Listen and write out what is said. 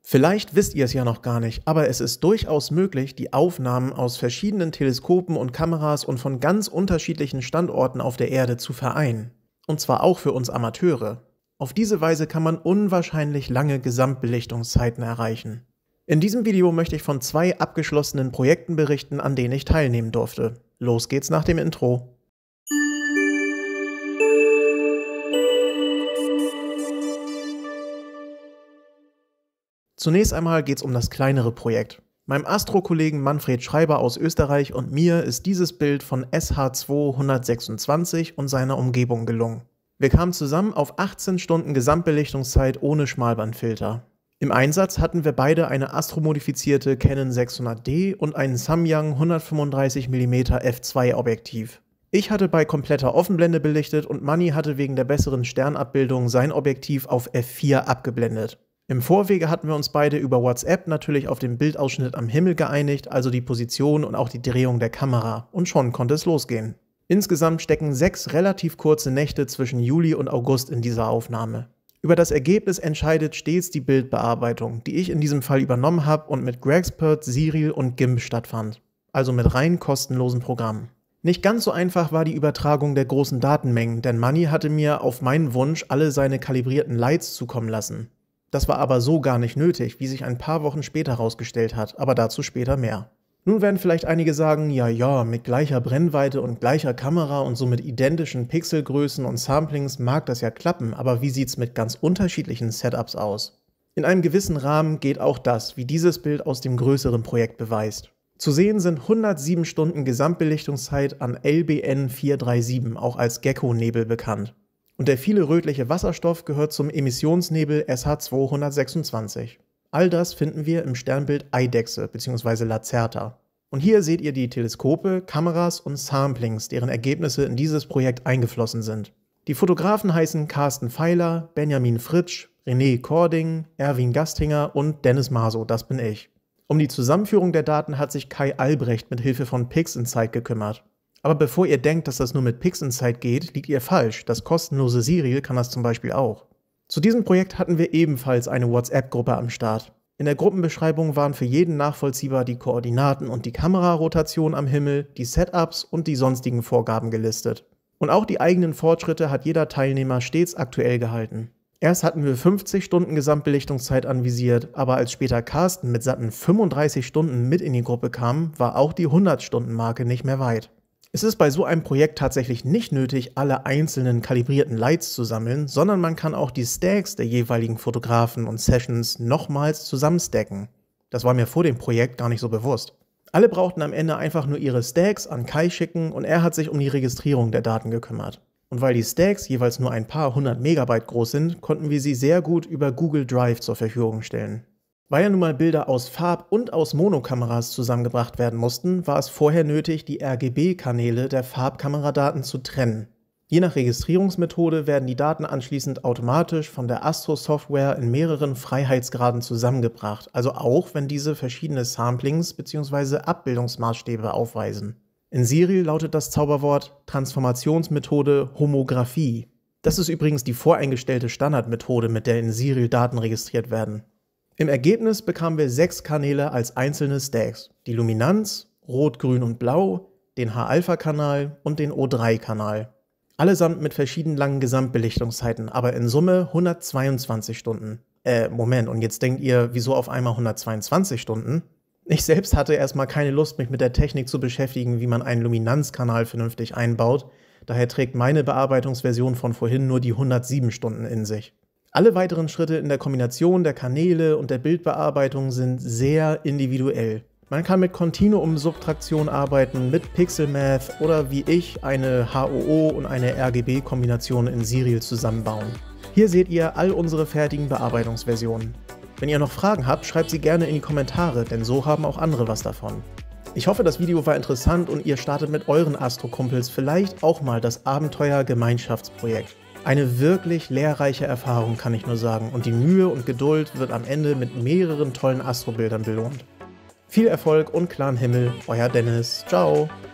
Vielleicht wisst ihr es ja noch gar nicht, aber es ist durchaus möglich, die Aufnahmen aus verschiedenen Teleskopen und Kameras und von ganz unterschiedlichen Standorten auf der Erde zu vereinen. Und zwar auch für uns Amateure. Auf diese Weise kann man unwahrscheinlich lange Gesamtbelichtungszeiten erreichen. In diesem Video möchte ich von 2 abgeschlossenen Projekten berichten, an denen ich teilnehmen durfte. Los geht's nach dem Intro. Zunächst einmal geht es um das kleinere Projekt. Meinem Astro-Kollegen Manfred Schreiber aus Österreich und mir ist dieses Bild von SH2 126 und seiner Umgebung gelungen. Wir kamen zusammen auf 18 Stunden Gesamtbelichtungszeit ohne Schmalbandfilter. Im Einsatz hatten wir beide eine astromodifizierte Canon 600D und ein Samyang 135 mm f2 Objektiv. Ich hatte bei kompletter Offenblende belichtet und Manni hatte wegen der besseren Sternabbildung sein Objektiv auf f4 abgeblendet. Im Vorwege hatten wir uns beide über WhatsApp natürlich auf den Bildausschnitt am Himmel geeinigt, also die Position und auch die Drehung der Kamera, und schon konnte es losgehen. Insgesamt stecken 6 relativ kurze Nächte zwischen Juli und August in dieser Aufnahme. Über das Ergebnis entscheidet stets die Bildbearbeitung, die ich in diesem Fall übernommen habe und mit Grexpert, Siril und GIMP stattfand, also mit rein kostenlosen Programmen. Nicht ganz so einfach war die Übertragung der großen Datenmengen, denn Manni hatte mir auf meinen Wunsch alle seine kalibrierten Lights zukommen lassen. Das war aber so gar nicht nötig, wie sich ein paar Wochen später herausgestellt hat, aber dazu später mehr. Nun werden vielleicht einige sagen, ja, mit gleicher Brennweite und gleicher Kamera und somit identischen Pixelgrößen und Samplings mag das ja klappen, aber wie sieht's mit ganz unterschiedlichen Setups aus? In einem gewissen Rahmen geht auch das, wie dieses Bild aus dem größeren Projekt beweist. Zu sehen sind 107 Stunden Gesamtbelichtungszeit an LBN 437, auch als Gecko-Nebel bekannt. Und der viele rötliche Wasserstoff gehört zum Emissionsnebel SH2 126. All das finden wir im Sternbild Eidechse bzw. Lacerta. Und hier seht ihr die Teleskope, Kameras und Samplings, deren Ergebnisse in dieses Projekt eingeflossen sind. Die Fotografen heißen Carsten Feiler, Benjamin Fritsch, René Kording, Erwin Gastinger und Dennis Maso, das bin ich. Um die Zusammenführung der Daten hat sich Kai Albrecht mit Hilfe von PixInsight gekümmert. Aber bevor ihr denkt, dass das nur mit PixInsight geht, liegt ihr falsch. Das kostenlose Siril kann das zum Beispiel auch. Zu diesem Projekt hatten wir ebenfalls eine WhatsApp-Gruppe am Start. In der Gruppenbeschreibung waren für jeden nachvollziehbar die Koordinaten und die Kamerarotation am Himmel, die Setups und die sonstigen Vorgaben gelistet. Und auch die eigenen Fortschritte hat jeder Teilnehmer stets aktuell gehalten. Erst hatten wir 50 Stunden Gesamtbelichtungszeit anvisiert, aber als später Carsten mit satten 35 Stunden mit in die Gruppe kam, war auch die 100-Stunden-Marke nicht mehr weit. Es ist bei so einem Projekt tatsächlich nicht nötig, alle einzelnen kalibrierten Lights zu sammeln, sondern man kann auch die Stacks der jeweiligen Fotografen und Sessions nochmals zusammenstacken. Das war mir vor dem Projekt gar nicht so bewusst. Alle brauchten am Ende einfach nur ihre Stacks an Kai schicken und er hat sich um die Registrierung der Daten gekümmert. Und weil die Stacks jeweils nur ein paar 100 Megabyte groß sind, konnten wir sie sehr gut über Google Drive zur Verfügung stellen. Weil ja nun mal Bilder aus Farb- und aus Monokameras zusammengebracht werden mussten, war es vorher nötig, die RGB-Kanäle der Farbkameradaten zu trennen. Je nach Registrierungsmethode werden die Daten anschließend automatisch von der Astro-Software in mehreren Freiheitsgraden zusammengebracht, also auch wenn diese verschiedene Samplings bzw. Abbildungsmaßstäbe aufweisen. In Siril lautet das Zauberwort Transformationsmethode Homographie. Das ist übrigens die voreingestellte Standardmethode, mit der in Siril Daten registriert werden. Im Ergebnis bekamen wir 6 Kanäle als einzelne Stacks, die Luminanz, Rot, Grün und Blau, den H-Alpha-Kanal und den O3-Kanal. Allesamt mit verschieden langen Gesamtbelichtungszeiten, aber in Summe 122 Stunden. Moment, und jetzt denkt ihr, wieso auf einmal 122 Stunden? Ich selbst hatte erstmal keine Lust, mich mit der Technik zu beschäftigen, wie man einen Luminanzkanal vernünftig einbaut, daher trägt meine Bearbeitungsversion von vorhin nur die 107 Stunden in sich. Alle weiteren Schritte in der Kombination der Kanäle und der Bildbearbeitung sind sehr individuell. Man kann mit Continuum-Subtraktion arbeiten, mit Pixel-Math oder wie ich eine HOO und eine RGB-Kombination in Siril zusammenbauen. Hier seht ihr all unsere fertigen Bearbeitungsversionen. Wenn ihr noch Fragen habt, schreibt sie gerne in die Kommentare, denn so haben auch andere was davon. Ich hoffe, das Video war interessant und ihr startet mit euren Astro-Kumpels vielleicht auch mal das Abenteuer-Gemeinschaftsprojekt. Eine wirklich lehrreiche Erfahrung, kann ich nur sagen, und die Mühe und Geduld wird am Ende mit mehreren tollen Astrobildern belohnt. Viel Erfolg und klaren Himmel, euer Dennis. Ciao!